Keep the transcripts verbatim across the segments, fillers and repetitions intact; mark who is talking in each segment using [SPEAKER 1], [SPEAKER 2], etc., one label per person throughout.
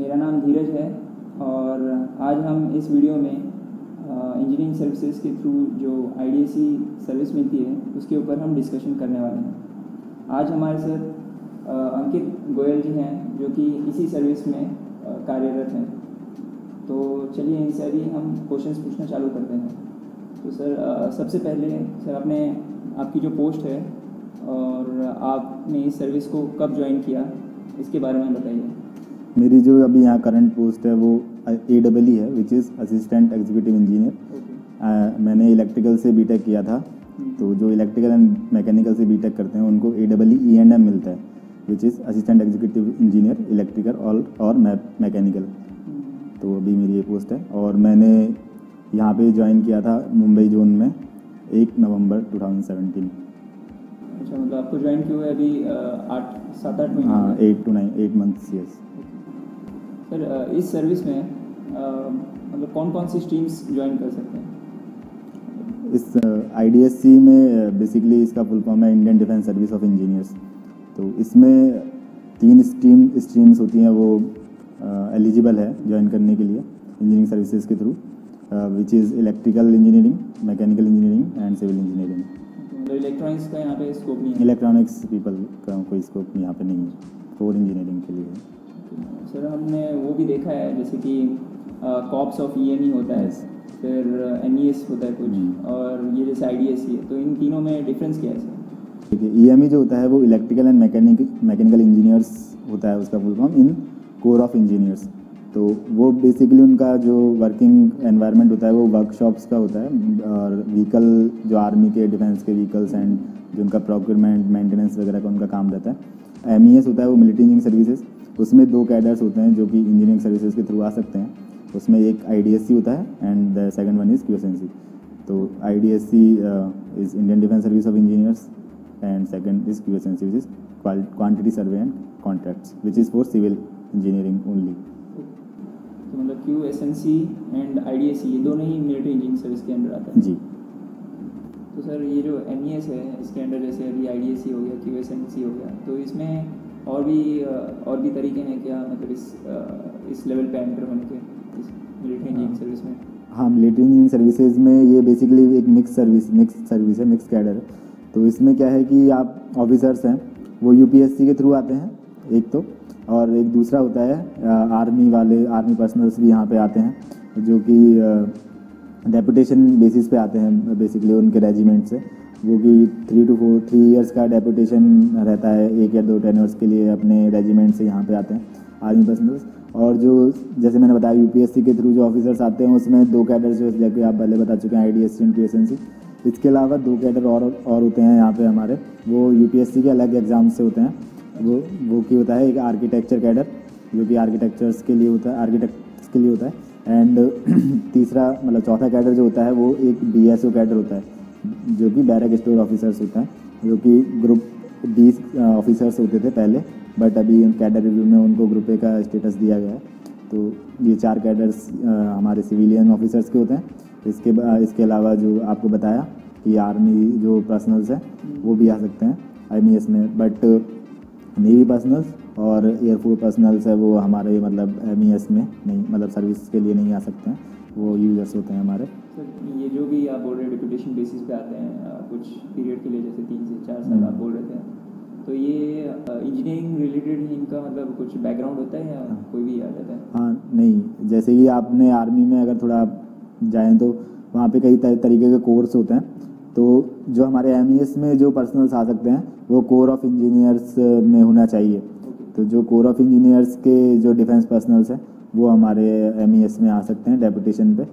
[SPEAKER 1] मेरा नाम धीरज है और आज हम इस वीडियो में इंजीनियरिंग सर्विसेज के थ्रू जो I D S E service मिलती है उसके ऊपर हम डिस्कशन करने वाले हैं। आज हमारे साथ अंकित गोयल जी हैं जो कि इसी सर्विस में कार्यरत हैं। तो चलिए इनसे अभी हम क्वेश्चंस पूछना चालू करते हैं। तो सर सबसे पहले सर आपने आपकी जो पोस्ट है और आपने इस सर्विस को कब ज्वाइन किया इसके बारे में बताइए।
[SPEAKER 2] मेरी जो अभी यहाँ करंट पोस्ट है वो ए डबल ई है, which is assistant executive engineer. मैंने इलेक्ट्रिकल से बीटेक किया था, तो जो इलेक्ट्रिकल एंड मैकेनिकल से बीटेक करते हैं उनको A double E and M मिलता है, which is assistant executive engineer electrical और और मैकेनिकल। तो अभी मेरी ये पोस्ट है और मैंने यहाँ पे ज्वाइन किया था मुंबई जोन में एक नवंबर टू थाउजेंड सेवेंटीन।
[SPEAKER 1] अच्छा, मतलब आपको ज्वाइन किए हुए अभी आठ सात आठ महीने?
[SPEAKER 2] हाँ, eight to nine eight months yes.
[SPEAKER 1] Sir इस सर्विस में मतलब कौन कौन सी स्ट्रीम्स ज्वाइन कर सकते हैं?
[SPEAKER 2] इस आई डी एस सी में बेसिकली इसका फुल फॉर्म है Indian defence service of engineers. तो इसमें तीन स्ट्रीम स्ट्रीम्स होती हैं, वो एलिजिबल है ज्वाइन करने के लिए इंजीनियरिंग सर्विसेज के through, which is electrical engineering, mechanical engineering and civil engineering.
[SPEAKER 1] मतलब इलेक्ट्रॉनिक्स का यहाँ पे स्कोप नहीं है?
[SPEAKER 2] इलेक्ट्रॉनिक्स पीपल का कोई स्कोप यहाँ पे नहीं है, कोर इंजीनियरिंग के लिए।
[SPEAKER 1] सर हमने वो भी देखा है जैसे कि corps of E M E होता है, फिर एम ई एस होता है कुछ, और ये जैसे आई डी एस सी है, तो इन तीनों में डिफरेंस क्या है सर?
[SPEAKER 2] देखिए, ई एम ई जो होता है वो electrical and mechanic mechanical engineers होता है, उसका full form in corps of engineers. तो वो बेसिकली उनका जो वर्किंग एनवायरनमेंट होता है वो वर्कशॉप्स का होता है, और व्हीकल जो आर्मी के डिफेंस के व्हीकल्स एंड जो उनका प्रोक्योरमेंट मेंटेनेंस वगैरह का उनका काम रहता है। एम ई एस होता है वो मिलिट्री इंजीनियरिंग सर्विसेज, उसमें दो कैडर्स होते हैं जो कि इंजीनियरिंग सर्विसेज के थ्रू आ सकते हैं। उसमें एक आई डी एस सी होता है and the second one is Q S N C. तो I D S C is Indian defence service of engineers and second is Q S N C, which is quantity survey and contracts, which is for civil engineering only.
[SPEAKER 1] तो मतलब Q S N C and I D S C ये दोनों ही military engineering service के under आता है?
[SPEAKER 2] जी।
[SPEAKER 1] तो sir ये जो एम ई एस है इसके अंडर जैसे अभी आई डी एस सी हो गया, क्यू एस एन सी हो गया, तो इसमें और भी और भी तरीके हैं क्या, मतलब इस इस लेवल पे एंटर होने के इस मिलिट्री इंजीनियरिंग सर्विस में?
[SPEAKER 2] हाँ, मिलिट्री इंजीनियरिंग सर्विसेज में ये बेसिकली एक मिक्स सर्विस मिक्स सर्विस है, मिक्स कैडर है। तो इसमें क्या है कि आप ऑफिसर्स हैं वो यू पी एस सी के थ्रू आते हैं एक तो, और एक दूसरा होता है आर्मी वाले आर्मी पर्सनल्स भी यहाँ पे आते हैं जो कि डेपुटेशन बेसिस पे आते हैं, बेसिकली उनके रेजिमेंट से, वो कि three to four three years का डेपुटेशन रहता है, एक या दो टेन्योर्स के लिए अपने रेजिमेंट से यहाँ पे आते हैं आर्मी पर्सनल्स। और जो जैसे मैंने बताया यू पी एस सी के थ्रू जो ऑफिसर्स आते हैं उसमें दो कैडर्स जो जैसे आप पहले बता चुके हैं, I D S C and Q S N C. इसके अलावा दो कैडर और और होते हैं यहाँ पे हमारे, वो यू पी एस सी के अलग एग्जाम से होते हैं। वो वो की होता है एक आर्किटेक्चर कैडर जो कि आर्किटेक्चर्स के लिए होता है आर्किटेक्ट्स के लिए होता है, एंड तीसरा मतलब चौथा कैडर जो होता है वो एक बी एस ओ कैडर होता है जो कि बैरक स्टोर ऑफिसर्स होता है, जो कि ग्रुप डी ऑफिसर्स होते थे पहले, बट अभी कैडर रिव्यू में उनको ग्रुप ए का स्टेटस दिया गया है। तो ये चार कैडर्स हमारे सिविलियन ऑफिसर्स के होते हैं। इसके इसके अलावा जो आपको बताया कि आर्मी जो पर्सनल्स हैं वो भी आ सकते हैं आई ई एस में, बट नेवी पर्सनल्स और एयरफोर्स पर्सनल्स है वो हमारे मतलब एम ई एस में नहीं, मतलब सर्विस के लिए नहीं आ सकते हैं, वो यूजर्स होते हैं हमारे।
[SPEAKER 1] सर ये जो भी आप बोल रहे हैं डिप्यूटेशन बेसिस पे आते हैं कुछ पीरियड के लिए, जैसे तीन से चार साल आप बोल रहे थे, तो ये इंजीनियरिंग रिलेटेड इनका मतलब कुछ बैकग्राउंड होता है या हाँ। कोई भी आ जाता है? हाँ,
[SPEAKER 2] नहीं, जैसे कि आपने आर्मी में अगर थोड़ा जाएँ तो वहाँ पे कई तरीके के कोर्स होते हैं। तो जो हमारे एम ई एस में जो पर्सनल्स आ सकते हैं वो कोर ऑफ इंजीनियर्स में होना चाहिए। तो जो कोर ऑफ इंजीनियर्स के जो डिफेंस पर्सनल्स हैं वो हमारे एम ई एस में आ सकते हैं डेपुटेशन पे,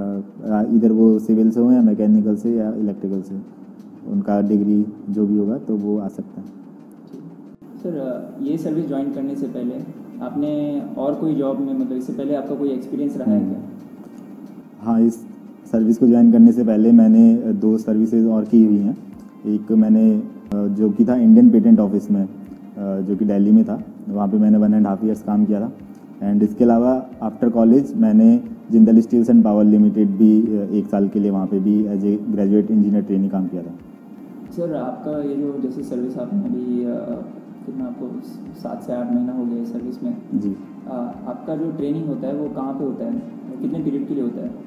[SPEAKER 2] इधर वो सिविल से हो या मैकेनिकल से या इलेक्ट्रिकल से, उनका डिग्री जो भी होगा तो वो आ सकते हैं।
[SPEAKER 1] सर ये सर्विस ज्वाइन करने से पहले आपने और कोई जॉब में मतलब इससे पहले आपका कोई एक्सपीरियंस रहा है क्या?
[SPEAKER 2] हाँ, इस सर्विस को ज्वाइन करने से पहले मैंने दो सर्विसेज और की हुई हैं। एक मैंने जो कि था इंडियन पेटेंट ऑफिस में जो कि दिल्ली में था, वहाँ पे मैंने वन एंड हाफ ईयर्स काम किया था। एंड इसके अलावा आफ्टर कॉलेज मैंने Jindal steels and power limited भी एक साल के लिए वहाँ पे भी as a graduate engineer training काम किया था।
[SPEAKER 1] सर आपका ये जो जैसे सर्विस आपने अभी कितना आपको सात से आठ महीना हो गया सर्विस में
[SPEAKER 2] जी।
[SPEAKER 1] आ, आपका जो ट्रेनिंग होता है वो कहाँ पे होता है, कितने पीरियड के लिए होता है?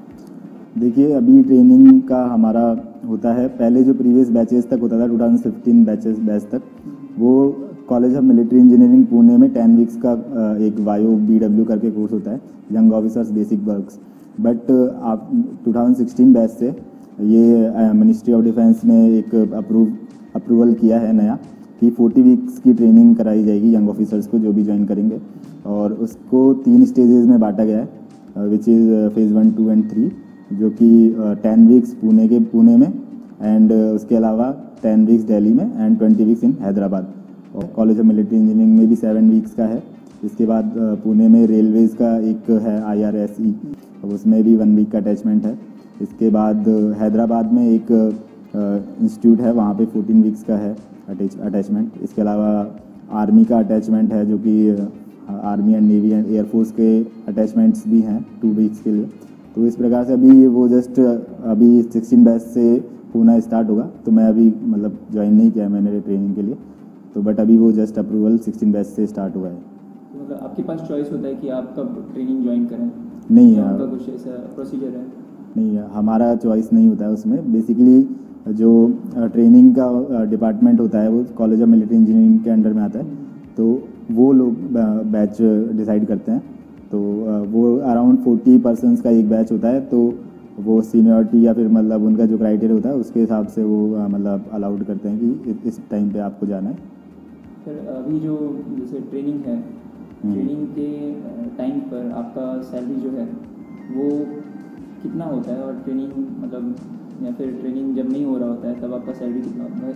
[SPEAKER 2] देखिए, अभी ट्रेनिंग का हमारा होता है, पहले जो प्रीवियस बैचेस तक होता था दो हज़ार पंद्रह बैचेस बैच तक, वो college of military engineering Pune में टेन वीक्स का एक वायो बी डब्ल्यू करके कोर्स होता है, young officers basic works. But आप दो हज़ार सोलह बैच से ये मिनिस्ट्री ऑफ डिफेंस ने एक अप्रूव अप्रूवल किया है नया कि चालीस वीक्स की ट्रेनिंग कराई जाएगी यंग ऑफिसर्स को जो भी ज्वाइन करेंगे, और उसको तीन स्टेजेस में बांटा गया है, which is phase one two and three, जो कि टेन वीक्स पुणे के पुणे में, एंड उसके अलावा टेन वीक्स दिल्ली में, and twenty weeks in Hyderabad. और कॉलेज ऑफ मिलिट्री इंजीनियरिंग में भी सेवन वीक्स का है। इसके बाद पुणे में रेलवेज़ का एक है आई ई एस ई, उसमें भी वन वीक का अटैचमेंट है। इसके बाद हैदराबाद में एक इंस्टीट्यूट है, वहाँ पे फोर्टीन वीक्स का है अटैचमेंट। इसके अलावा आर्मी का अटैचमेंट है, जो कि army and navy and air force के अटैचमेंट्स भी हैं टू वीक्स के लिए। तो इस प्रकार से अभी वो जस्ट अभी सिक्सटीन बैच से होना स्टार्ट होगा, तो मैं अभी मतलब ज्वाइन नहीं किया मैंने ट्रेनिंग के लिए, तो बट अभी वो जस्ट अप्रूवल सिक्सटीन बैच से स्टार्ट हुआ है।
[SPEAKER 1] तो मतलब आपके पास चॉइस होता है कि आप कब ट्रेनिंग ज्वाइन करें?
[SPEAKER 2] नहीं है,
[SPEAKER 1] आपका कुछ ऐसा प्रोसीजर है?
[SPEAKER 2] नहीं है, हमारा चॉइस नहीं होता है उसमें। बेसिकली जो ट्रेनिंग का डिपार्टमेंट होता है वो कॉलेज ऑफ मिलिट्री इंजीनियरिंग के अंडर में आता है, तो वो लोग बैच डिसाइड करते हैं। तो वो अराउंड फोर्टी पर्सनस का एक बैच होता है, तो वो सीनियरिटी या फिर मतलब उनका जो क्राइटेरिया होता है उसके हिसाब से वो मतलब अलाउड करते हैं कि इस टाइम पे आपको जाना है।
[SPEAKER 1] सर अभी जो जैसे ट्रेनिंग है, ट्रेनिंग के टाइम पर आपका सैलरी जो है वो कितना होता है, और ट्रेनिंग मतलब या फिर ट्रेनिंग जब नहीं हो रहा होता है तब आपका सैलरी कितना होता है?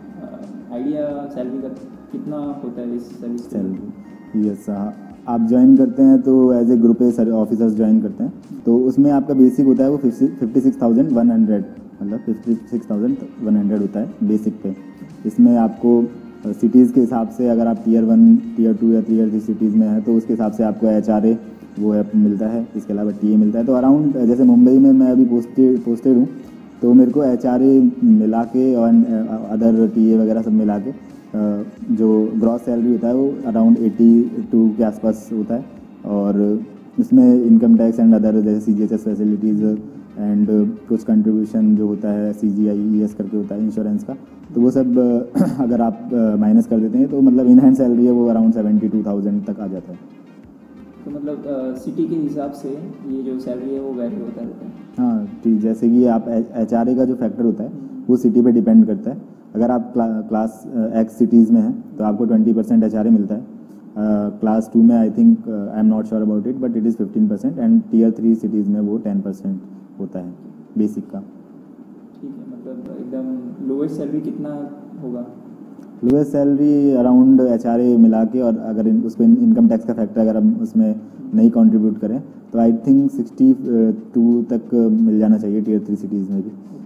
[SPEAKER 1] एक आइडिया सैलरी का कितना होता है इस सर्विस?
[SPEAKER 2] सैलरी यस, आप ज्वाइन करते हैं तो as a group A officers join करते हैं, तो उसमें आपका बेसिक होता है वो fifty six thousand one hundred मतलब fifty six thousand one hundred होता है बेसिक पे। इसमें आपको सिटीज़ के हिसाब से, अगर आप टीयर वन टीयर टू या टीयर थ्री सिटीज़ में हैं तो उसके हिसाब से आपको एच आर ए वो है मिलता है। इसके अलावा टी ए मिलता है। तो अराउंड जैसे मुंबई में मैं अभी पोस्टेड पोस्टेड हूँ, तो मेरे को एच आर ए मिला के और अदर टी ए वगैरह सब मिला के जो ग्रॉस सैलरी होता है वो अराउंड एटी टू के आसपास होता है। और इसमें इनकम टैक्स एंड अदर जैसे C G H S facilities and कुछ कंट्रीब्यूशन जो होता है सी जी आई ई एस करके होता है इंश्योरेंस का, तो वो सब अगर आप माइनस कर देते हैं तो मतलब इन हैंड सैलरी है वो अराउंड सेवेंटी टू थाउजेंड तक आ जाता है।
[SPEAKER 1] तो मतलब सिटी के हिसाब से ये जो सैलरी है वो वैरी होता रहता है? हाँ
[SPEAKER 2] ठीक, जैसे कि आप एच आर ए का जो फैक्टर होता है वो सिटी पे डिपेंड करता है। अगर आप क्ला, क्लास एक्स सिटीज़ में हैं तो आपको twenty percent H R A मिलता है। क्लास टू में I think I am not sure about it but it is fifteen percent, and tier three cities में वो टेन परसेंट होता है बेसिक का।
[SPEAKER 1] ठीक है, मतलब एकदम लोवेस्ट सैलरी कितना होगा?
[SPEAKER 2] Lowest salary around H R A मिला के, और अगर इन, उसको इन, इनकम टैक्स का फैक्टर अगर हम उसमें नहीं कंट्रीब्यूट करें तो आई थिंक सिक्सटी टू तक मिल जाना चाहिए टीयर थ्री सिटीज़ में भी।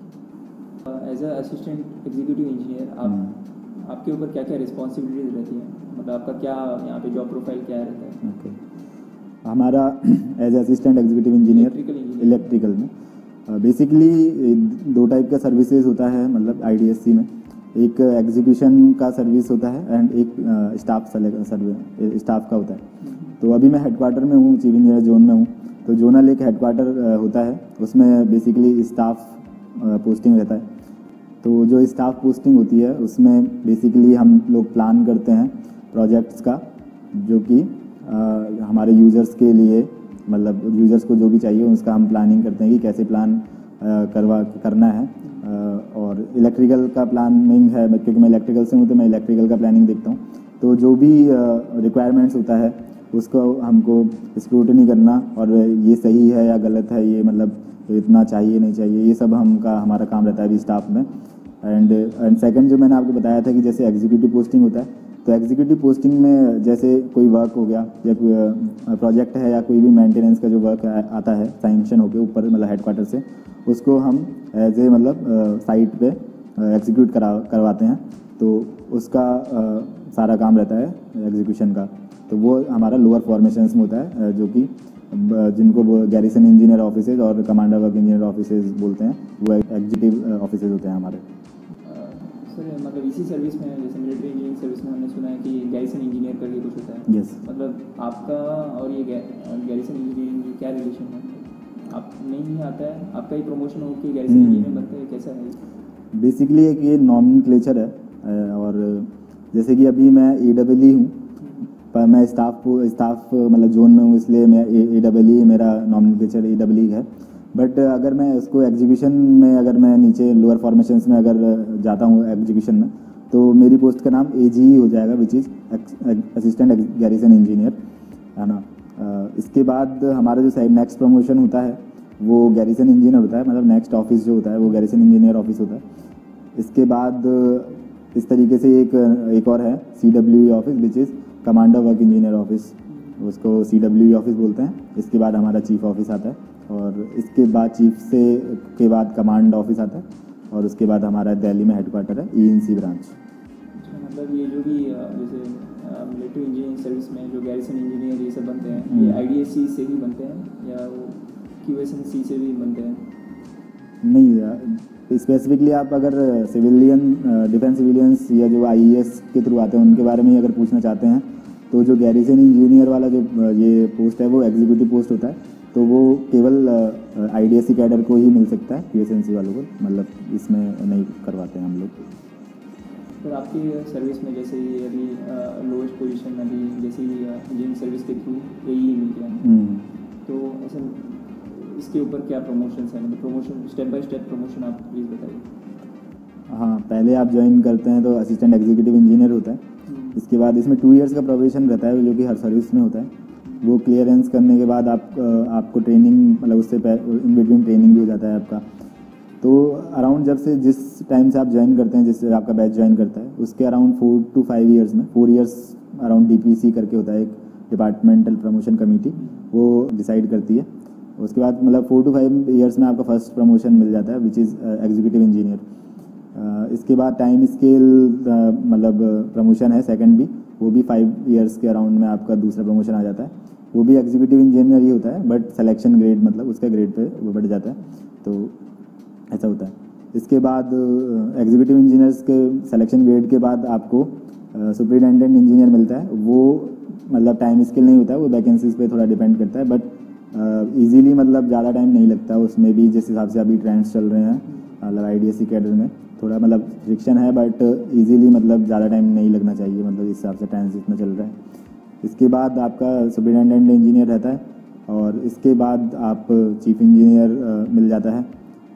[SPEAKER 1] As a assistant executive engineer आप आपके ऊपर क्या क्या रिस्पॉन्सिबिलिटीज रहती हैं? मतलब आपका क्या यहाँ पे जॉब प्रोफाइल क्या रहता है?
[SPEAKER 2] Okay okay. हमारा as assistant executive engineer electrical में बेसिकली दो टाइप का सर्विसेज होता है, मतलब आई डी एस सी में एक एग्जीक्यूशन का सर्विस होता है एंड एक स्टाफ सर्विस स्टाफ का होता है। तो अभी मैं हेडक्वार्टर में हूँ, चीफ इंजीनियर जोन में हूँ। तो जोनल एक हेडक्वार्टर होता है, उसमें बेसिकली स्टाफ पोस्टिंग रहता है। तो जो स्टाफ पोस्टिंग होती है उसमें बेसिकली हम लोग प्लान करते हैं प्रोजेक्ट्स का, जो कि हमारे यूज़र्स के लिए, मतलब यूज़र्स को जो भी चाहिए उसका हम प्लानिंग करते हैं कि कैसे प्लान करवा करना है। और इलेक्ट्रिकल का प्लानिंग है, क्योंकि मैं इलेक्ट्रिकल से हूँ तो मैं इलेक्ट्रिकल का प्लानिंग देखता हूँ। तो जो भी रिक्वायरमेंट्स होता है उसको हमको स्क्रूटनी करना, और ये सही है या गलत है, ये मतलब इतना चाहिए नहीं चाहिए, ये सब हम का हमारा काम रहता है अभी स्टाफ में। एंड एंड सेकंड जो मैंने आपको बताया था कि जैसे एग्जीक्यूटिव पोस्टिंग होता है, तो एग्जीक्यूटिव पोस्टिंग में जैसे कोई वर्क हो गया या कोई प्रोजेक्ट है या कोई भी मेंटेनेंस का जो वर्क आता है सैंक्शन होकर ऊपर मतलब हेडक्वार्टर से, उसको हम एज ए मतलब साइट पे एग्जीक्यूट करा करवाते हैं। तो उसका आ, सारा काम रहता है एग्जीक्यूशन का। तो वो हमारा लोअर फॉर्मेशंस में होता है, जो कि जिनको वो गैरिसन इंजीनियर ऑफिसेज और कमांडर वर्क इंजीनियर ऑफिसेज बोलते हैं, वो एग्जीक्यूटिव ऑफिसेज होते हैं हमारे।
[SPEAKER 1] सर मतलब इसी सर्विस में जैसे मिलिट्री इंजीनियरिंग सर्विस में हमने सुना है कि गैरिसन इंजीनियर करके कुछ होता है।
[SPEAKER 2] यस।
[SPEAKER 1] मतलब आपका और ये गैरिसन इंजीनियरिंग की क्या रिलेशन है? आप नहीं आता है, आपका ही प्रमोशन हो कि गैरिसन इंजीनियर बनते हैं, कैसा है?
[SPEAKER 2] बेसिकली एक ये नॉमेनक्लेचर है अ, और जैसे कि अभी मैं ए डबल ई हूँ, पर मैं स्टाफ स्टाफ मतलब जोन में हूँ, इसलिए मैं ए डबल ई मेरा नॉमेनक्लेचर ए डबल ई है। बट अगर मैं उसको एग्जीक्यूशन में, अगर मैं नीचे लोअर फॉर्मेशंस में अगर जाता हूँ एग्जीक्यूशन में, तो मेरी पोस्ट का नाम ए जी ही हो जाएगा, which is assistant garrison engineer, है ना। अ, इसके बाद हमारा जो साइड नेक्स्ट प्रमोशन होता है वो गैरिसन इंजीनियर होता है, मतलब नेक्स्ट ऑफिस जो होता है वो गैरिसन इंजीनियर ऑफिस होता है। इसके बाद इस तरीके से एक एक और है C W E office, which is commander work engineer office, उसको सी डब्ल्यू ई ऑफिस बोलते हैं। इसके बाद हमारा चीफ ऑफिस आता है, और इसके बाद चीफ से के बाद कमांड ऑफिस आता है, और उसके बाद हमारा दिल्ली में हेडक्वार्टर है ई एन सी ब्रांच।
[SPEAKER 1] अच्छा, मतलब ये जो भी जैसे मिलिट्री इंजीनियरिंग सर्विस में जो गैरिसन इंजीनियर ये सब बनते हैं, ये आई डी एस सी से ही बनते हैं या वो क्यू एस एन सी से भी बनते हैं?
[SPEAKER 2] नहीं, स्पेसिफिकली आप अगर सिविलियन डिफेंस सिविलियंस या जो आई ई एस के थ्रू आते हैं उनके बारे में अगर पूछना चाहते हैं, तो जो गैरिसन इंजीनियर वाला जो ये पोस्ट है वो एग्जीक्यूटिव पोस्ट होता है, तो वो केवल I D S C cadre को ही मिल सकता है, क्यू एस एन सी वालों को मतलब इसमें नहीं करवाते हैं हम लोग।
[SPEAKER 1] सर आपकी सर्विस में जैसे ये अभी लोएस्ट पोजीशन अभी जैसे इंजीनियरिंग सर्विस के थ्रू यही मिल गया, तो ऐसे इसके ऊपर क्या प्रमोशंस हैं, मतलब promotion step by step promotion आप प्लीज़ बताइए।
[SPEAKER 2] हाँ, पहले आप ज्वाइन करते हैं तो असिस्टेंट एग्जीक्यूटिव इंजीनियर होता है। इसके बाद इसमें टू इयर्स का प्रोबेशन रहता है, जो कि हर सर्विस में होता है। वो क्लियरेंस करने के बाद आप आपको ट्रेनिंग, मतलब उससे इन बिटवीन ट्रेनिंग भी हो जाता है आपका। तो अराउंड जब से जिस टाइम से आप ज्वाइन करते हैं, जिससे आपका बैच ज्वाइन करता है, उसके around four to five years में, four years around D P C करके होता है एक डिपार्टमेंटल प्रमोशन कमेटी, वो डिसाइड करती है। उसके बाद मतलब फोर टू फाइव ईयर्स में आपका फर्स्ट प्रमोशन मिल जाता है, विच इज़ एग्जीक्यूटिव इंजीनियर। इसके बाद टाइम स्केल मतलब प्रमोशन है सेकंड भी, वो भी फाइव इयर्स के अराउंड में आपका दूसरा प्रमोशन आ जाता है, वो भी एग्जीक्यूटिव इंजीनियर ही होता है, बट सिलेक्शन ग्रेड मतलब उसका ग्रेड पे वो बढ़ जाता है, तो ऐसा होता है। इसके बाद एग्जीक्यूटिव इंजीनियर्स के सिलेक्शन ग्रेड के बाद आपको सुपरिटेंडेंट इंजीनियर मिलता है। वो मतलब टाइम स्केल नहीं होता है, वो वैकेंसीज पे थोड़ा डिपेंड करता है, बट इजीली मतलब ज़्यादा टाइम नहीं लगता उसमें भी, जिस हिसाब से अभी ट्रेंड्स चल रहे हैं मतलब I D S C cadre में थोड़ा मतलब फ्रिक्शन है, बट इजीली मतलब ज़्यादा टाइम नहीं लगना चाहिए, मतलब इस हिसाब से टाइम जितना चल रहा है। इसके बाद आपका सुपरिटेंडेंट इंजीनियर रहता है, और इसके बाद आप चीफ इंजीनियर मिल जाता है।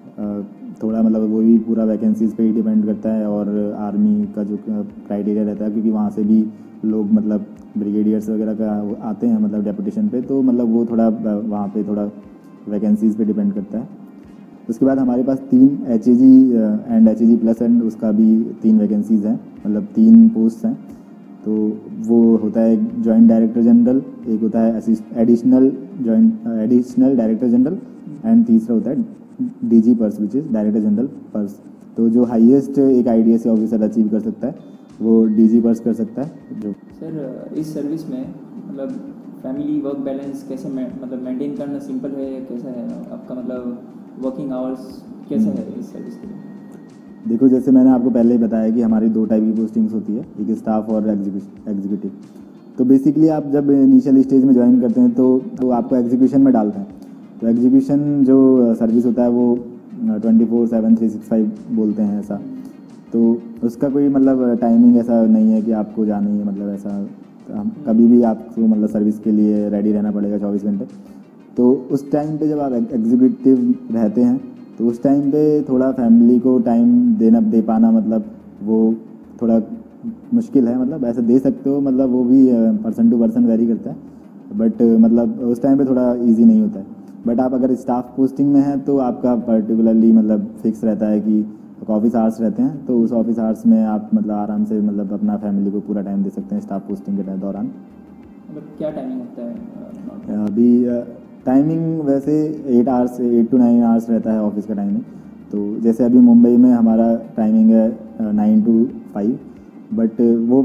[SPEAKER 2] थोड़ा मतलब वो भी पूरा वैकेंसीज पे ही डिपेंड करता है, और आर्मी का जो क्राइटेरिया रहता है, क्योंकि वहाँ से भी लोग मतलब ब्रिगेडियर्स वगैरह का आते हैं मतलब डेपुटेशन पे, तो मतलब वो थोड़ा वहाँ पे थोड़ा वैकेंसीज पे डिपेंड करता है। उसके बाद हमारे पास तीन H A G and H A G plus and उसका भी तीन वैकेंसीज़ हैं, मतलब तीन पोस्ट हैं। तो वो होता है एक जॉइंट डायरेक्टर जनरल, एक होता है additional joint additional director general, and तीसरा होता है D G pers, which is director general pers. तो जो हाईएस्ट एक I D S C officer achieve कर सकता है वो डी जी पर्स कर सकता है। जो
[SPEAKER 1] सर इस सर्विस में मतलब फैमिली वर्क बैलेंस कैसे मतलब मेंटेन करना सिंपल है या कैसा है आपका, मतलब वर्किंग आवर्स कैसा है इस सर्विस के लिए?
[SPEAKER 2] देखो, जैसे मैंने आपको पहले ही बताया कि हमारी दो टाइप की पोस्टिंग्स होती है, एक स्टाफ और एग्जीक्यूटिव। तो बेसिकली आप जब इनिशियल स्टेज में ज्वाइन करते हैं तो वो आपको एग्जीक्यूशन में डालते हैं। तो एग्जीक्यूशन जो सर्विस होता है वो twenty four seven three six five बोलते हैं ऐसा। तो उसका कोई मतलब टाइमिंग ऐसा नहीं है कि आपको जाना ही है, मतलब ऐसा हम कभी भी आपको मतलब सर्विस के लिए रेडी रहना पड़ेगा चौबीस घंटे। तो उस टाइम पे जब आप एग्जीक्यूटिव रहते हैं तो उस टाइम पे थोड़ा फैमिली को टाइम देना दे पाना मतलब वो थोड़ा मुश्किल है, मतलब ऐसे दे सकते हो, मतलब वो भी पर्सन टू पर्सन वेरी करता है, बट मतलब उस टाइम पे थोड़ा इजी नहीं होता है। बट आप अगर स्टाफ पोस्टिंग में हैं तो आपका पर्टिकुलरली मतलब फिक्स रहता है कि ऑफिस आवर्स रहते हैं, तो उस ऑफिस आवर्स में आप मतलब आराम से मतलब अपना फैमिली को पूरा टाइम दे सकते हैं स्टाफ पोस्टिंग के दौरान।
[SPEAKER 1] मतलब क्या टाइमिंग होता है
[SPEAKER 2] अभी? टाइमिंग वैसे eight hours eight to nine hours रहता है ऑफिस का टाइमिंग। तो जैसे अभी मुंबई में हमारा टाइमिंग है नाइन टू फाइव, बट वो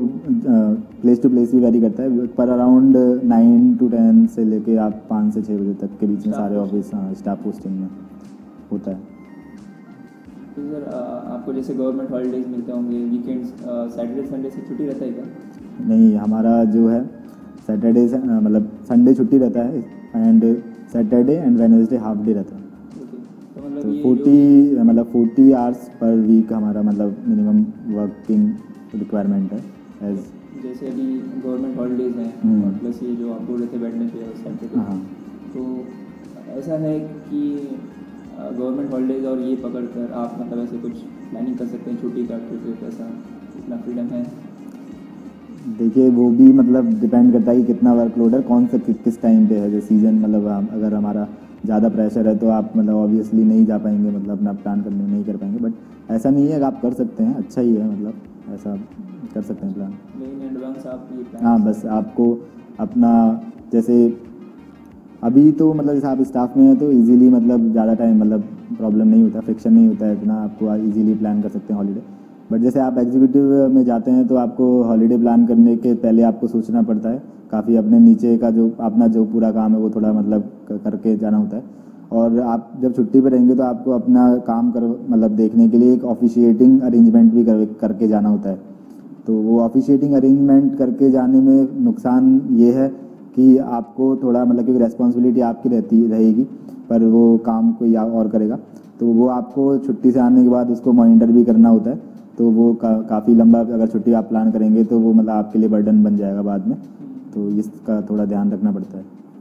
[SPEAKER 2] प्लेस टू प्लेस भी वेरी करता है, पर अराउंड नाइन टू टेन से लेके आप पाँच से छः बजे तक के बीच में सारे ऑफिस स्टाफ पोस्टिंग में होता है।
[SPEAKER 1] तो सर आपको जैसे गवर्नमेंट हॉलीडेज मिलते होंगे, वीकेंड्स, सैटरडे संडे से छुट्टी रहता है क्या?
[SPEAKER 2] नहीं, हमारा जो है सैटरडे से मतलब संडे छुट्टी रहता है and Saturday and Wednesday half day रहता है।
[SPEAKER 1] ओके, तो मतलब
[SPEAKER 2] तो
[SPEAKER 1] ये
[SPEAKER 2] फोर्टी मतलब फोर्टी आवर्स पर वीक हमारा मतलब मिनिमम वर्किंग रिक्वायरमेंट है एज
[SPEAKER 1] जैसे अभी गवर्नमेंट हॉलीडेज हैं और प्लस ये जो आप बोल रहे थे वेडनेसडे और सैटरडे,
[SPEAKER 2] हाँ
[SPEAKER 1] तो ऐसा है कि गवर्नमेंट हॉलीडेज और ये पकड़ कर आप मतलब ऐसे कुछ प्लानिंग कर सकते हैं छुट्टी का, क्योंकि ऐसा इतना फ्रीडम है?
[SPEAKER 2] देखिए, वो भी मतलब डिपेंड करता है कि कितना वर्कलोड है, कौन सा कि, किस टाइम पे है। जो सीज़न मतलब हम- अगर हमारा ज़्यादा प्रेशर है तो आप मतलब ऑब्वियसली नहीं जा पाएंगे, मतलब अपना प्लान करने नहीं कर पाएंगे। बट ऐसा नहीं है कि आप कर सकते हैं, अच्छा ही है, मतलब ऐसा कर सकते हैं प्लान।
[SPEAKER 1] लेकिन एडवांस आप ये प्लान,
[SPEAKER 2] हाँ, बस आपको अपना जैसे अभी तो मतलब जैसे आप स्टाफ में हैं तो इजीली मतलब ज़्यादा टाइम मतलब प्रॉब्लम नहीं होता, फ्रिक्शन नहीं होता है इतना, आपको इजीली प्लान कर सकते हैं हॉलीडे। बट जैसे आप एग्जीक्यूटिव में जाते हैं तो आपको हॉलीडे प्लान करने के पहले आपको सोचना पड़ता है काफ़ी, अपने नीचे का जो अपना जो पूरा काम है वो थोड़ा मतलब क- करके जाना होता है। और आप जब छुट्टी पे रहेंगे तो आपको अपना काम कर मतलब देखने के लिए एक ऑफिशिएटिंग अरेंजमेंट भी कर, करके जाना होता है। तो वो ऑफिशिएटिंग अरेंजमेंट करके जाने में नुकसान ये है कि आपको थोड़ा मतलब क्योंकि रेस्पॉन्सिबिलिटी आपकी रहती रहेगी, पर वो काम कोई और करेगा, तो वो आपको छुट्टी से आने के बाद उसको मॉनिटर भी करना होता है। तो वो का, काफ़ी लंबा अगर छुट्टी आप प्लान करेंगे तो वो मतलब आपके लिए बर्डन बन जाएगा बाद में, तो इसका थोड़ा ध्यान रखना पड़ता है।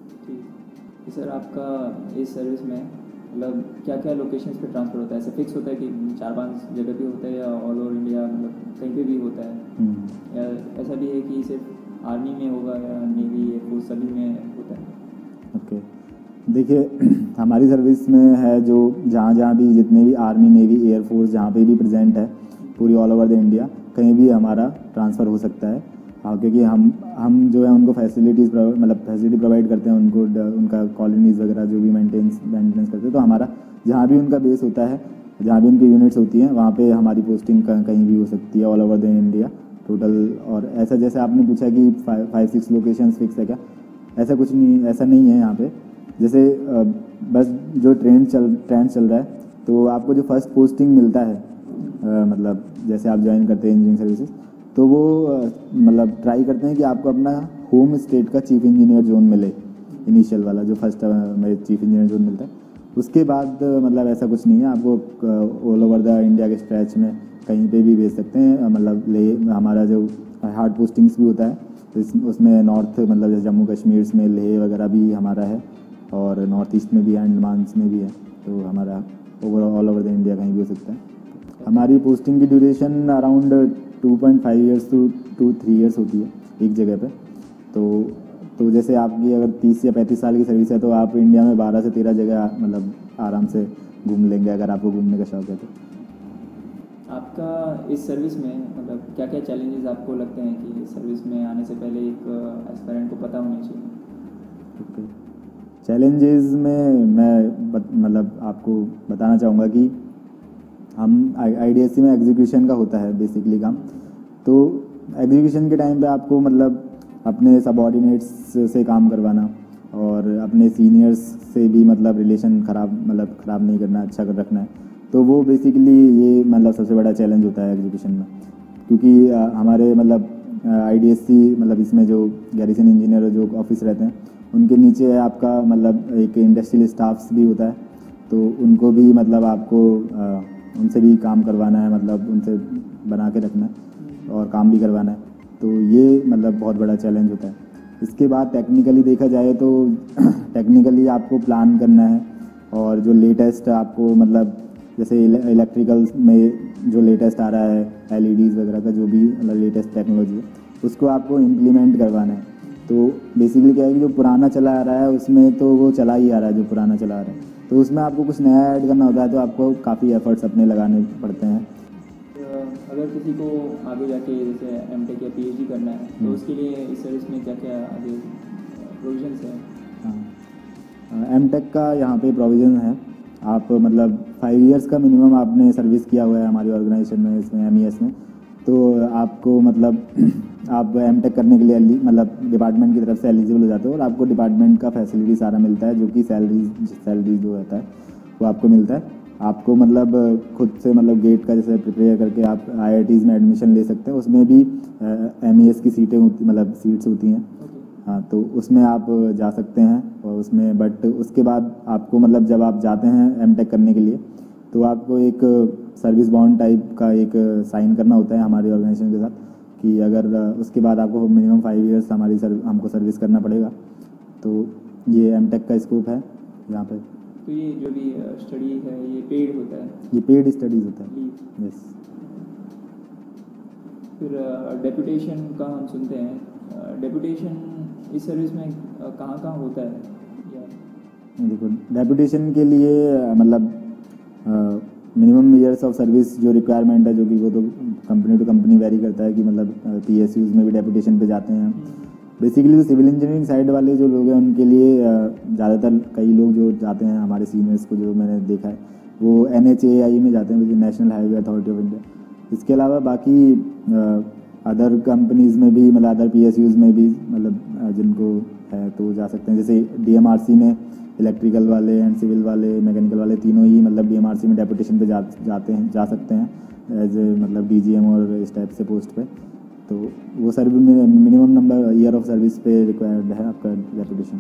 [SPEAKER 1] ठीक। सर आपका इस सर्विस में मतलब क्या क्या लोकेशंस पे ट्रांसफर होता है? ऐसे फिक्स होता है कि चार पांच जगह भी होता है या ऑल ओवर इंडिया मतलब कहीं पे भी होता है, या ऐसा भी है कि सिर्फ आर्मी में होगा या नेवी एयरफोर्स सभी में होता है?
[SPEAKER 2] ओके, देखिए हमारी सर्विस में है जो जहाँ जहाँ भी जितने भी आर्मी नेवी एयरफोर्स जहाँ पे भी प्रेजेंट है पूरी ऑल ओवर द इंडिया, कहीं भी हमारा ट्रांसफ़र हो सकता है। हाँ, क्योंकि हम हम जो है उनको फैसिलिटीज़ मतलब फैसिलिटी प्रोवाइड करते हैं उनको, उनका कॉलोनीज़ वगैरह जो भी मेंटेनेंस मेंटेनेंस करते हैं। तो हमारा जहाँ भी उनका बेस होता है, जहाँ भी उनकी यूनिट्स होती हैं, वहाँ पे हमारी पोस्टिंग कहीं भी हो सकती है all over the India total. और ऐसा जैसे आपने पूछा कि five five six locations fix है क्या, ऐसा कुछ नहीं, ऐसा नहीं है यहाँ पे। जैसे बस जो ट्रेंड चल ट्रेंड चल रहा है तो आपको जो फर्स्ट पोस्टिंग मिलता है मतलब जैसे आप ज्वाइन करते हैं इंजीनियरिंग सर्विसेज, तो वो मतलब ट्राई करते हैं कि आपको अपना होम स्टेट का चीफ इंजीनियर जोन मिले, इनिशियल वाला जो फर्स्ट में चीफ इंजीनियर जोन मिलता है। उसके बाद मतलब ऐसा कुछ नहीं है, आपको ऑल ओवर द इंडिया के स्ट्रेच में कहीं पे भी भेज सकते हैं। मतलब ले हमारा जो हार्ड पोस्टिंग्स भी होता है इस उसमें नॉर्थ मतलब जैसे जम्मू कश्मीर में लेह वगैरह भी हमारा है, और नॉर्थ ईस्ट में भी है, अंडमान में भी है। तो हमारा over all over the India कहीं भी हो सकता है। हमारी पोस्टिंग की duration around two point five years two to three years होती है एक जगह पे। तो तो जैसे आपकी अगर तीस या पैंतीस साल की सर्विस है तो आप इंडिया में बारह से तेरह जगह मतलब आराम से घूम लेंगे अगर आपको घूमने का शौक है तो।
[SPEAKER 1] आपका इस सर्विस में मतलब क्या क्या चैलेंजेस आपको लगते हैं कि इस सर्विस में आने से पहले एक एस्पायरेंट को पता होनी चाहिए?
[SPEAKER 2] ओके, चैलेंजेस में मैं बत, मतलब आपको बताना चाहूँगा कि हम आई डी एस सी में एग्जीक्यूशन का होता है बेसिकली काम। तो एग्जीक्यूशन के टाइम पे आपको मतलब अपने सबऑर्डिनेट्स से काम करवाना और अपने सीनियर्स से भी मतलब रिलेशन ख़राब मतलब ख़राब नहीं करना, अच्छा कर रखना है। तो वो बेसिकली ये मतलब सबसे बड़ा चैलेंज होता है एग्जीक्यूशन में, क्योंकि आ, हमारे मतलब आई डी एस सी मतलब इसमें जो गैरिसन इंजीनियर जो ऑफिस रहते हैं उनके नीचे है आपका मतलब एक इंडस्ट्रियल स्टाफ्स भी होता है। तो उनको भी मतलब आपको आ, उनसे भी काम करवाना है, मतलब उनसे बना के रखना है और काम भी करवाना है। तो ये मतलब बहुत बड़ा चैलेंज होता है। इसके बाद टेक्निकली देखा जाए तो टेक्निकली आपको प्लान करना है, और जो लेटेस्ट आपको मतलब जैसे इलेक्ट्रिकल में जो लेटेस्ट आ रहा है एल ई डीज़ वगैरह का जो भी मतलब लेटेस्ट टेक्नोलॉजी है उसको आपको इम्प्लीमेंट करवाना है। तो बेसिकली क्या है कि जो पुराना चला आ रहा है उसमें तो वो चला ही आ रहा है जो पुराना चला आ रहा है, तो उसमें आपको कुछ नया ऐड करना होता है। तो आपको काफ़ी एफर्ट्स अपने लगाने पड़ते हैं।
[SPEAKER 1] अगर किसी को आगे जाके जैसे एम टेक या पी एच डी करना है तो उसके लिए इस सर्विस में क्या क्या आगे प्रोविजंस हैं?
[SPEAKER 2] हाँ, एम टेक का यहाँ पे प्रोविज़न है। आप मतलब फाइव इयर्स का मिनिमम आपने सर्विस किया हुआ है हमारी ऑर्गेनाइजेशन में, इसमें एम ई एस में, तो आपको मतलब आप एम टेक करने के लिए मतलब डिपार्टमेंट की तरफ से एलिजिबल हो जाते हो, और आपको डिपार्टमेंट का फैसिलिटी सारा मिलता है, जो कि सैलरी सैलरी जो रहता है वो आपको मिलता है। आपको मतलब खुद से मतलब गेट का जैसे प्रिपेयर करके आप आई आई टीज़ में एडमिशन ले सकते हैं। उसमें भी एम ई एस की सीटें होती मतलब सीट्स होती हैं। हाँ, तो उसमें आप जा सकते हैं और उसमें बट उसके बाद आपको मतलब जब आप जाते हैं एम टेक करने के लिए तो आपको एक सर्विस बॉन्ड टाइप का एक साइन करना होता है हमारी ऑर्गेनाइजेशन के साथ कि अगर उसके बाद आपको मिनिमम फाइव इयर्स हमारी सर्व हमको सर्विस करना पड़ेगा। तो ये एम टेक का स्कोप है यहाँ पे।
[SPEAKER 1] तो ये जो भी स्टडी है ये पेड होता है?
[SPEAKER 2] ये पेड स्टडीज़ होता है, यस।
[SPEAKER 1] फिर डेपुटेशन का हम सुनते हैं, डेपुटेशन इस सर्विस में कहाँ कहाँ होता है? या
[SPEAKER 2] देखो, डेपुटेशन के लिए मतलब मिनिमम ईयर्स ऑफ सर्विस जो रिक्वायरमेंट है, जो कि वो तो कंपनी टू कंपनी वेरी करता है कि मतलब पी एस यूज़ में भी डेपुटेशन पे जाते हैं। बेसिकली जो सिविल इंजीनियरिंग साइड वाले जो लोग हैं उनके लिए ज़्यादातर कई लोग जो जाते हैं, हमारे सीनियर्स को जो मैंने देखा है वो एन एच ए आई में जाते हैं, National Highway Authority of India. इसके अलावा बाकी अदर कंपनीज़ में भी मतलब अदर पी एस यूज़ में भी मतलब जिनको है तो जा सकते हैं। जैसे डी एम आर सी में इलेक्ट्रिकल वाले एंड सिविल वाले मैकेनिकल वाले तीनों ही मतलब डी एम आर सी में डेपुटेशन पे जा जाते हैं जा सकते हैं एज ए मतलब डी जी एम और इस टाइप से पोस्ट पे। तो वो service minimum number year of service पे रिक्वायर्ड है आपका डेपुटेशन।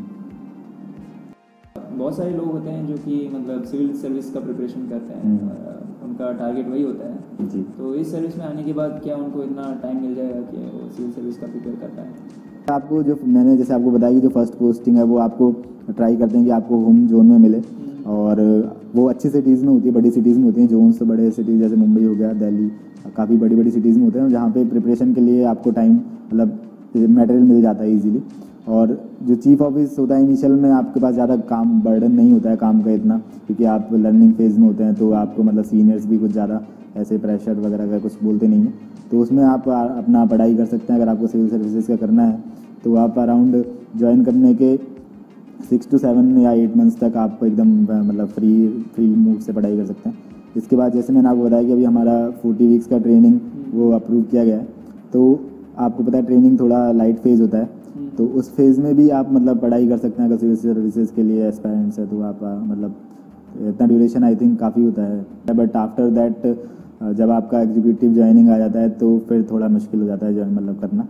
[SPEAKER 1] बहुत सारे लोग होते हैं जो कि मतलब सिविल सर्विस का प्रिपरेशन करते हैं, उनका टारगेट वही होता है
[SPEAKER 2] जी।
[SPEAKER 1] तो इस सर्विस में आने के बाद क्या उनको इतना टाइम मिल जाएगा कि वो सिविल सर्विस का प्रिपेयर कर पाए?
[SPEAKER 2] आपको जो मैंने जैसे आपको बताया कि जो फर्स्ट पोस्टिंग है वो आपको ट्राई करते हैं कि आपको होम जोन में मिले, और वो अच्छी सिटीज़ में होती है, बड़ी सिटीज़ में होती हैं। जोन्स तो बड़े सिटीज़ जैसे मुंबई हो गया, दिल्ली, काफ़ी बड़ी बड़ी सिटीज़ में होते हैं जहाँ पे प्रिपरेशन के लिए आपको टाइम मतलब मटेरियल मिल जाता है इजीली। और जो चीफ ऑफिस होता है इनिशियल में आपके पास ज़्यादा काम बर्डन नहीं होता है काम का इतना, क्योंकि आप लर्निंग फेज़ में होते हैं तो आपको मतलब सीनियर्स भी कुछ ज़्यादा ऐसे प्रेशर वगैरह का कुछ बोलते नहीं हैं। तो उसमें आप अपना पढ़ाई कर सकते हैं। अगर आपको सिविल सर्विसेज का करना है तो आप अराउंड ज्वाइन करने के सिक्स टू सेवन या एट मंथ्स तक आप एकदम मतलब फ्री फ्री मूड से पढ़ाई कर सकते हैं। इसके बाद जैसे मैंने आपको बताया कि अभी हमारा फोर्टी वीक्स का ट्रेनिंग वो अप्रूव किया गया है, तो आपको पता है ट्रेनिंग थोड़ा लाइट फेज़ होता है, तो उस फेज़ में भी आप मतलब पढ़ाई कर सकते हैं। अगर सिविल सर्विसेज के लिए एस्पायरेंट्स है तो आप मतलब इतना ड्यूरेशन आई थिंक काफ़ी होता है। बट आफ्टर दैट जब आपका एग्जीक्यूटिव ज्वाइनिंग आ जाता है तो फिर थोड़ा मुश्किल हो जाता है ज्वाइन मतलब करना।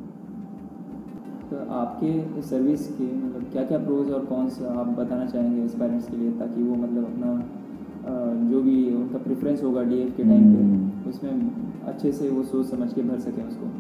[SPEAKER 1] तो आपके सर्विस के मतलब क्या क्या प्रोज और कॉन्स आप बताना चाहेंगे एस्पायरेंट्स के लिए, ताकि वो मतलब अपना जो भी उनका प्रेफरेंस होगा डी एफ के टाइम पे उसमें अच्छे से वो सोच समझ के भर सकें उसको?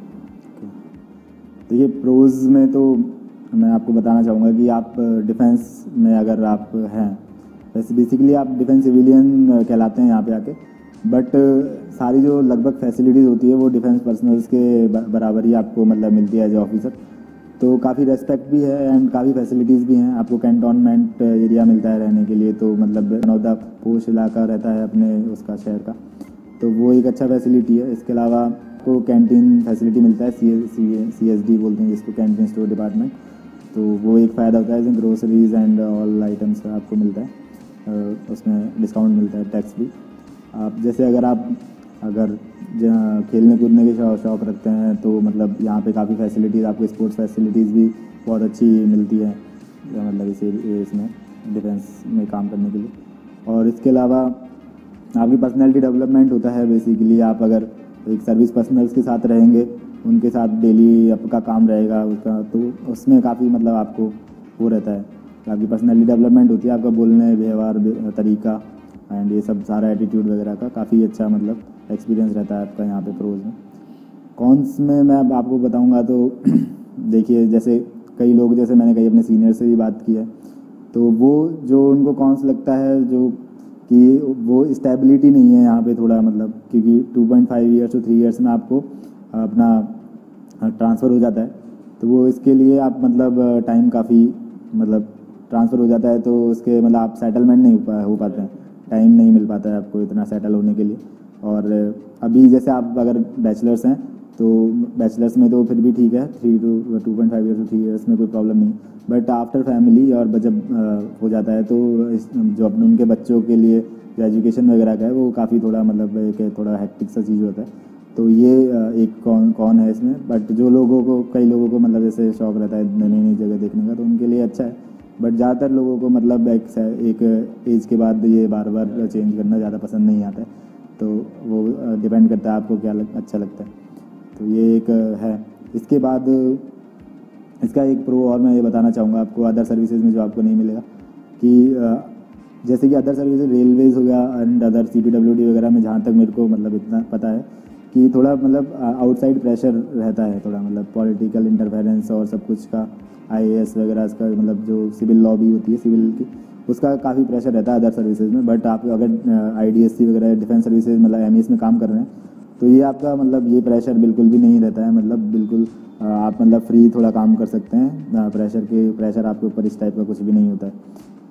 [SPEAKER 2] तो ये प्रोज में तो मैं आपको बताना चाहूँगा कि आप डिफेंस में अगर आप हैं, वैसे बेसिकली आप डिफेंस सिविलियन कहलाते हैं यहाँ पे आके, बट सारी जो लगभग फैसिलिटीज़ होती है वो डिफेंस पर्सनल्स के बराबर ही आपको मतलब मिलती है एज ऑफिसर। तो काफ़ी रेस्पेक्ट भी है एंड काफ़ी फैसिलिटीज़ भी हैं। आपको कैंटोनमेंट एरिया मिलता है रहने के लिए, तो मतलब वन ऑफ द पोश इलाका रहता है अपने उसका शहर का, तो वो एक अच्छा फैसिलिटी है। इसके अलावा आपको कैंटीन फैसिलिटी मिलता है, सी सी एस डी बोलते हैं जिसको, कैंटीन स्टोर डिपार्टमेंट, तो वो एक फ़ायदा होता है। ग्रोसरीज एंड ऑल आइटम्स आपको मिलता है, उसमें डिस्काउंट मिलता है टैक्स भी। आप जैसे अगर आप अगर जहाँ खेलने कूदने के शौ, शौक़ रखते हैं तो मतलब यहाँ पे काफ़ी फैसिलिटीज़, आपको स्पोर्ट्स फैसिलिटीज़ भी बहुत अच्छी मिलती है मतलब इस इसमें डिफेंस में काम करने के लिए। और इसके अलावा आपकी पर्सनैलिटी डेवलपमेंट होता है। बेसिकली आप अगर एक सर्विस पर्सनल्स के साथ रहेंगे, उनके साथ डेली आपका काम रहेगा उसका, तो उसमें काफ़ी मतलब आपको वो रहता है, आपकी पर्सनैलिटी डेवलपमेंट होती है, आपका बोलने व्यवहार तरीका एंड ये सब सारा एटीट्यूड वगैरह का काफ़ी अच्छा मतलब एक्सपीरियंस रहता है आपका यहाँ पे प्रोज में। कॉन्स में मैं अब आपको बताऊँगा तो देखिए, जैसे कई लोग, जैसे मैंने कई अपने सीनियर से भी बात की है, तो वो जो उनको कॉन्स लगता है जो कि वो स्टेबिलिटी नहीं है यहाँ पे थोड़ा, मतलब क्योंकि two point five years to three years में आपको अपना ट्रांसफ़र हो जाता है, तो वो इसके लिए आप मतलब टाइम काफ़ी मतलब ट्रांसफ़र हो जाता है, तो उसके मतलब आप सेटलमेंट नहीं हो पा हो पाते हैं, टाइम नहीं मिल पाता है आपको इतना सेटल होने के लिए। और अभी जैसे आप अगर बैचलर्स हैं तो बैचलर्स में तो फिर भी ठीक है, three two two point five years to three years में कोई प्रॉब्लम नहीं, बट आफ्टर फैमिली और जब हो जाता है तो जो अपने उनके बच्चों के लिए जो एजुकेशन वगैरह का है वो काफ़ी थोड़ा मतलब एक थोड़ा हेक्टिक सा चीज़ होता है। तो ये एक कौन कौन है इसमें, बट जो लोगों को, कई लोगों को मतलब जैसे शौक़ रहता है नई नई जगह देखने का, तो उनके लिए अच्छा है बट ज़्यादातर लोगों को मतलब एक एक एज के बाद ये बार बार चेंज करना ज़्यादा पसंद नहीं आता है, तो वो डिपेंड करता है आपको क्या लग, अच्छा लगता है। तो ये एक है। इसके बाद इसका एक प्रो और मैं ये बताना चाहूँगा आपको अदर सर्विसेज में जो आपको नहीं मिलेगा, कि जैसे कि अदर सर्विसेज रेलवेज़ हो गया and other C P W D वगैरह में, जहाँ तक मेरे को मतलब इतना पता है कि थोड़ा मतलब आउटसाइड प्रेशर रहता है, थोड़ा मतलब पॉलिटिकल इंटरफेरेंस और सब कुछ का, आई ए एस वगैरह इसका मतलब जो सिविल लॉ भी होती है सिविल की, उसका काफ़ी प्रेशर रहता है अदर सर्विसेज में। बट आप अगर आई डी एस सी वगैरह डिफेंस सर्विसेज मतलब एम ई एस में काम कर रहे हैं तो ये आपका मतलब ये प्रेशर बिल्कुल भी नहीं रहता है, मतलब बिल्कुल आप मतलब फ्री थोड़ा काम कर सकते हैं, प्रेशर के प्रेशर आपके ऊपर इस टाइप का कुछ भी नहीं होता है।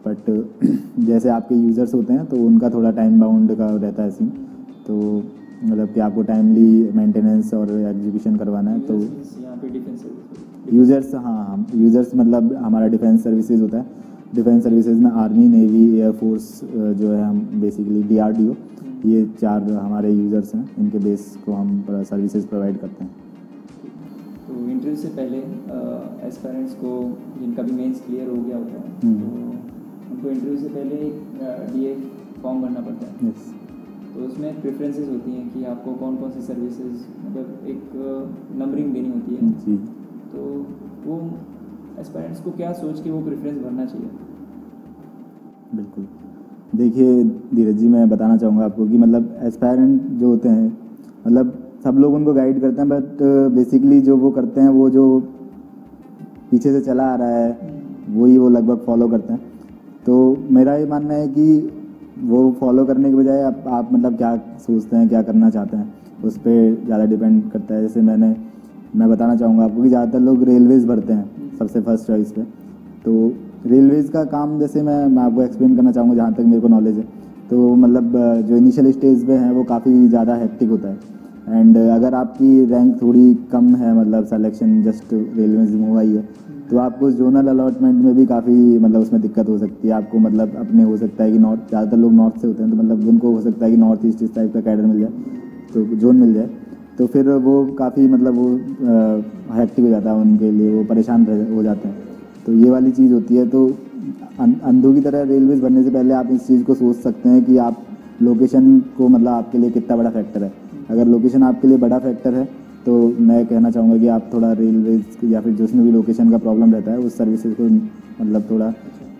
[SPEAKER 2] बट जैसे आपके यूज़र्स होते हैं तो उनका थोड़ा टाइम बाउंड का रहता है सीन, तो मतलब कि आपको टाइमली मेंटेनेंस और एग्जीक्यूशन करवाना है। तो
[SPEAKER 1] यहाँ पे डिफेंस
[SPEAKER 2] यूज़र्स, हाँ हाँ यूज़र्स मतलब हमारा डिफेंस सर्विसेज होता है। डिफेंस सर्विसेज में आर्मी, नेवी, एयरफोर्स जो है, हम basically D R D O, ये चार हमारे यूज़र्स हैं, इनके बेस को हम सर्विसेज प्रोवाइड करते हैं।
[SPEAKER 1] तो इंटरव्यू से पहले एस्पायरेंट्स को जिनका भी मेंस क्लियर हो गया होता है तो उनको इंटरव्यू से पहले एक डी ए फॉर्म भरना पड़ता है।
[SPEAKER 2] yes.
[SPEAKER 1] तो उसमें प्रेफरेंसेस होती हैं कि आपको कौन कौन सी सर्विसेज, मतलब एक नंबरिंग देनी होती है
[SPEAKER 2] जी।
[SPEAKER 1] तो वो एस्पायरेंट्स को क्या सोच के वो प्रेफरेंस भरना चाहिए?
[SPEAKER 2] बिल्कुल, देखिए धीरज जी, मैं बताना चाहूँगा आपको कि मतलब एस्पायरेंट जो होते हैं मतलब सब लोग उनको गाइड करते हैं, बट बेसिकली जो वो करते हैं वो जो पीछे से चला आ रहा है वही वो लगभग फॉलो करते हैं। तो मेरा ये मानना है कि वो फॉलो करने के बजाय आप, आप मतलब क्या सोचते हैं, क्या करना चाहते हैं, उस पर ज़्यादा डिपेंड करता है। जैसे मैंने मैं बताना चाहूँगा आपको कि ज़्यादातर लोग रेलवेज़ भरते हैं सबसे फर्स्ट चॉइस पे। तो रेलवेज़ का काम जैसे मैं मैं आपको एक्सप्लेन करना चाहूँगा जहाँ तक मेरे को नॉलेज है, तो मतलब जो इनिशियल स्टेज पे हैं वो काफ़ी ज़्यादा हेक्टिक होता है। एंड अगर आपकी रैंक थोड़ी कम है, मतलब सिलेक्शन जस्ट रेलवे में हुआ ही है, तो आपको जोनल अलॉटमेंट में भी काफ़ी मतलब उसमें दिक्कत हो सकती है। आपको मतलब अपने हो सकता है कि नॉर्थ, ज़्यादातर लोग नॉर्थ से होते हैं, तो मतलब उनको हो सकता है कि नॉर्थ ईस्ट इस टाइप का कैडर मिल जाए, तो जोन मिल जाए, तो फिर वो काफ़ी मतलब वो हेक्टिक हो जाता है उनके लिए, वो परेशान हो जाते हैं। तो ये वाली चीज़ होती है। तो अंधों की तरह रेलवेज़ बनने से पहले आप इस चीज़ को सोच सकते हैं कि आप लोकेशन को मतलब आपके लिए कितना बड़ा फैक्टर है। अगर लोकेशन आपके लिए बड़ा फैक्टर है तो मैं कहना चाहूँगा कि आप थोड़ा रेलवेज या फिर जिसमें भी लोकेशन का प्रॉब्लम रहता है उस सर्विसेज को मतलब थोड़ा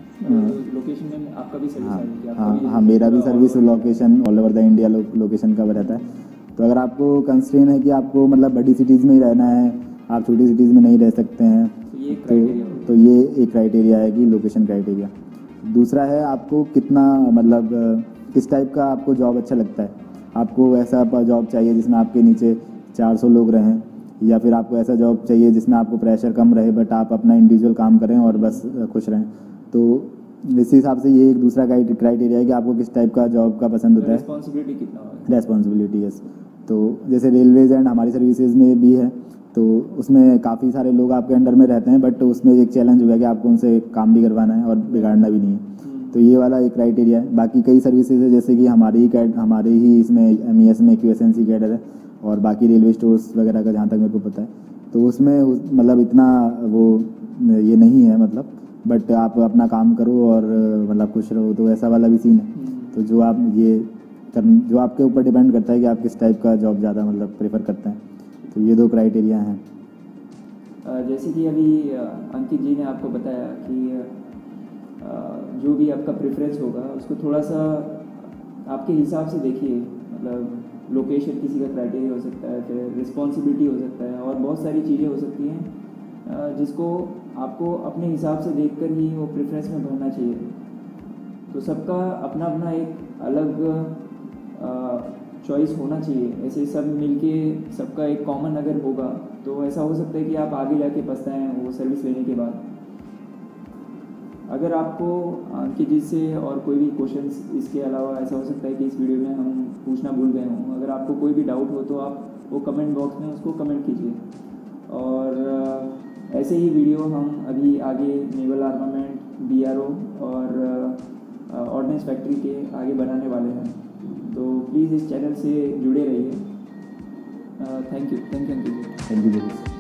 [SPEAKER 1] लोकेशन में आपका भी सर्विस
[SPEAKER 2] हाँ
[SPEAKER 1] है?
[SPEAKER 2] हाँ हाँ मेरा भी service location all over the India location का रहता है। तो अगर आपको कंस्ट्रेन है कि आपको मतलब बड़ी सिटीज़ में ही रहना है, आप छोटी सिटीज़ में नहीं रह सकते हैं, तो तो ये एक क्राइटेरिया है कि लोकेशन क्राइटेरिया। दूसरा है आपको कितना मतलब किस टाइप का आपको जॉब अच्छा लगता है। आपको ऐसा जॉब चाहिए जिसमें आपके नीचे चार सौ लोग रहें, या फिर आपको ऐसा जॉब चाहिए जिसमें आपको प्रेशर कम रहे बट आप अपना इंडिविजुअल काम करें और बस खुश रहें। तो इस हिसाब से ये एक दूसरा क्राइटेरिया है कि आपको किस टाइप का जॉब का पसंद होता है।
[SPEAKER 1] रिस्पॉन्सिबिलिटी कितना है?
[SPEAKER 2] Responsibility yes. तो जैसे रेलवेज एंड हमारी सर्विसेज में भी है, तो उसमें काफ़ी सारे लोग आपके अंडर में रहते हैं, बट उसमें एक चैलेंज हो गया कि आपको उनसे काम भी करवाना है और बिगाड़ना भी नहीं है। तो ये वाला एक क्राइटेरिया है। बाकी कई सर्विसेज है जैसे कि हमारी ही कैड हमारे ही इसमें एम ई एस में Q S N C cadre है, और बाकी रेलवे स्टोर्स वगैरह का जहाँ तक मेरे को पता है, तो उसमें मतलब इतना वो ये नहीं है मतलब, बट आप अपना काम करो और मतलब खुश रहो, तो ऐसा वाला भी सीन है। तो जो आप ये कर जो आपके ऊपर डिपेंड करता है कि आप किस टाइप का जॉब ज़्यादा मतलब प्रेफर करते हैं। तो ये दो क्राइटेरिया हैं।
[SPEAKER 1] जैसे कि अभी अंकित जी ने आपको बताया कि जो भी आपका प्रेफरेंस होगा उसको थोड़ा सा आपके हिसाब से देखिए, मतलब लोकेशन किसी का क्राइटेरिया हो सकता है, फिर रिस्पॉन्सिबिलिटी हो सकता है, और बहुत सारी चीज़ें हो सकती हैं जिसको आपको अपने हिसाब से देखकर ही वो प्रेफरेंस में भरना चाहिए। तो सबका अपना अपना एक अलग चॉइस होना चाहिए। ऐसे सब मिलके सबका एक कॉमन अगर होगा तो ऐसा हो सकता है कि आप आगे जाके पछताएं वो सर्विस लेने के बाद। अगर आपको अंकित जी से और कोई भी क्वेश्चंस इसके अलावा ऐसा हो सकता है कि इस वीडियो में हम पूछना भूल गए हों, अगर आपको कोई भी डाउट हो तो आप वो कमेंट बॉक्स में उसको कमेंट कीजिए। और ऐसे ही वीडियो हम अभी आगे naval armament, B R O और ऑर्डिनेंस फैक्ट्री के आगे बनाने वाले हैं, तो प्लीज़ इस चैनल से जुड़े रहिए। Thank you thank you Ankit ji.
[SPEAKER 2] Thank you.